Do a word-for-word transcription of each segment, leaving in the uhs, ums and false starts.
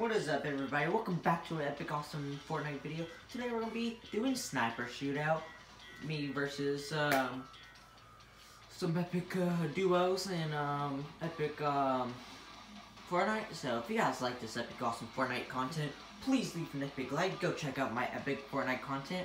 What is up, everybody? Welcome back to an epic awesome Fortnite video. Today we're gonna be doing sniper shootout, me versus um, some epic uh, duos and um, epic um, Fortnite. So if you guys like this epic awesome Fortnite content, please leave an epic like. Go check out my epic Fortnite content.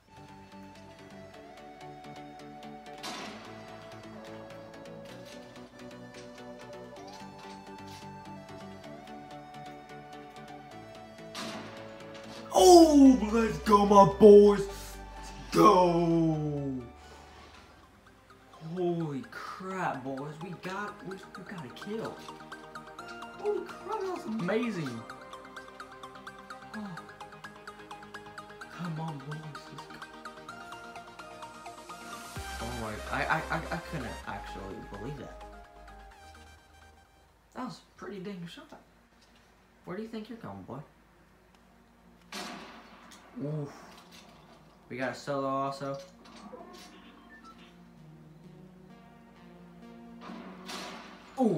Oh, let's go, my boys. Let's go. Holy crap, boys. We got, we, we got a kill. Holy crap, that was amazing. Oh. Come on, boys. Let's go. Oh my, I, I, I, I couldn't actually believe that. That was a pretty dang shot. Where do you think you're going, boy? Oof. We got a solo also. Ooh.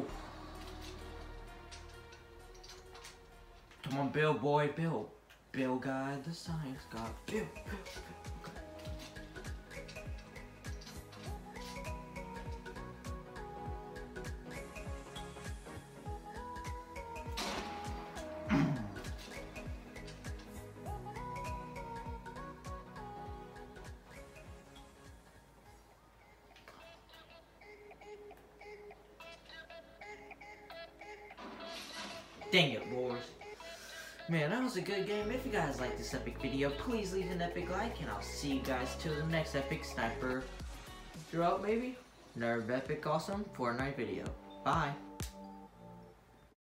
Come on, Bill, boy, Bill. Bill guy, the science guy. Bill, Bill, Bill. Dang it, boys. Man, that was a good game. If you guys like this epic video, please leave an epic like, and I'll see you guys till the next epic sniper throughout, maybe? Nerve epic awesome Fortnite video. Bye.